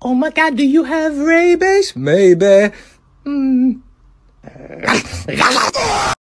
Oh my God, do you have rabies? Maybe.